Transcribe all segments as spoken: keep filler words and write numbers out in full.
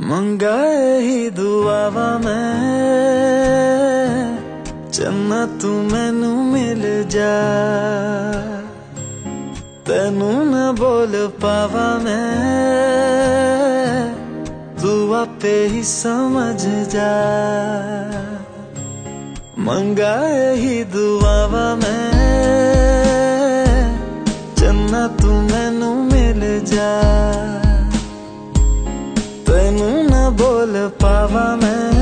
मंगा ही दुआवा मैं चन्ना तू मैनू मिल जा, तेनू न बोल पावा मैं तू आपे ही समझ जा। मंगा ही दुआवा मैं चन्ना तू मैनू मिल जा, तेनू न बोल पावा मैं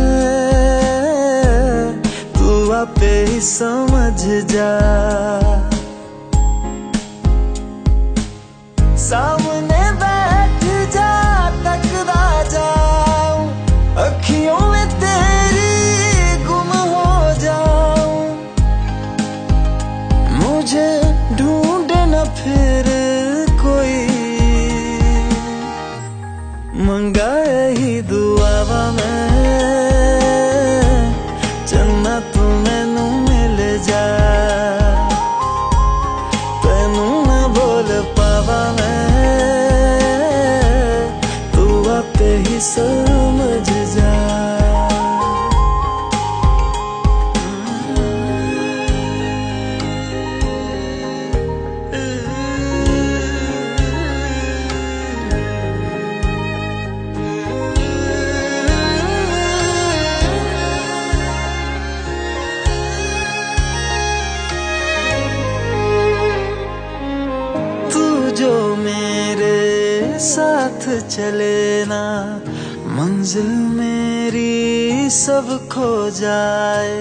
तू आपे ही समझ जा। सामने बैठ जा तकदा जाऊं, अखियों में तेरी गुम हो जाऊं, मुझे ढूंढे न फिर कोई। मंगा ही दुआवा मैं चन्ना तू मैनू मिल जा, तेनू न बोल पावा मैं तू आपे ही समझ जा। जो मेरे साथ चले ना मंजिल मेरी सब खो जाए,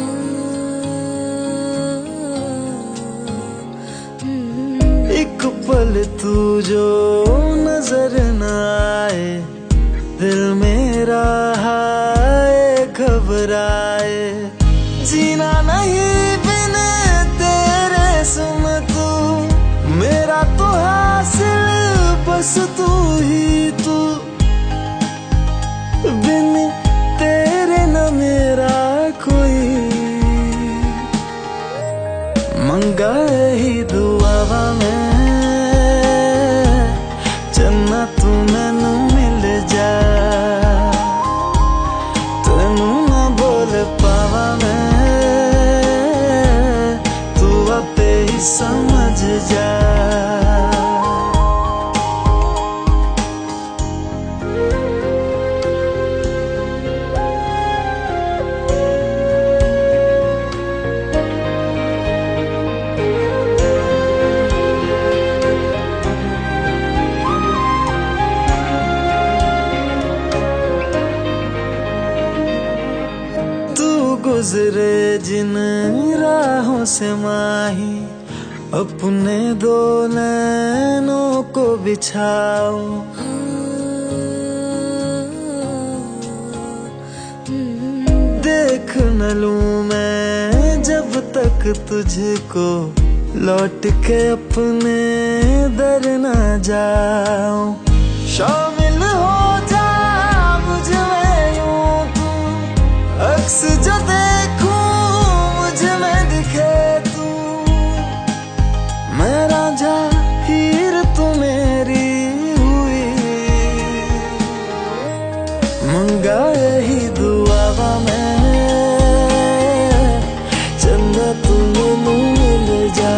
एक पल तू जो नजर न आए, दिल मेरा हाय घबराए। जीना नहीं बिन तेरे सुन तू, मेरा तो हासिल बस तू ही तू, बिन तेरे न मेरा कोई। मंगा ही दुआवा मैं चन्ना तू मैनू मिल जा, तेनू न बोल पावा मैं तू आपे ही समझ जा। गुजरे जिन राहों से माही, अपने दो नैनों को बिछाओ, देख न लूं मैं जब तक तुझको, लौट के अपने दर न जाऊं। शामिल हो जा मुझ में यूं तू, अक्स जो देखूं मुझ में दिखे तू, मैं रांझा हीर तू मेरी हुई। मंगा ही दुआवा मैं चन्ना तू मैनू मिल जा,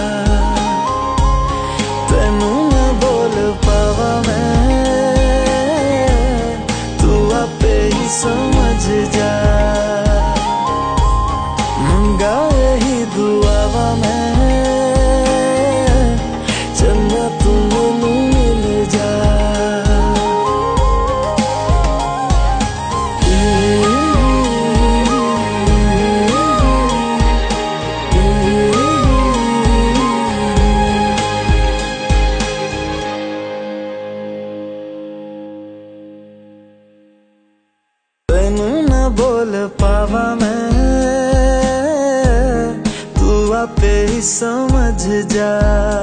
तेनू न बोल पावा मैं तू आपे ही समझ जा। मंगा ही दुआवा मैं चन्ना तू मैनू मिल जा। तेनू न बोल पावा मैं तू आपे ही समझ जा।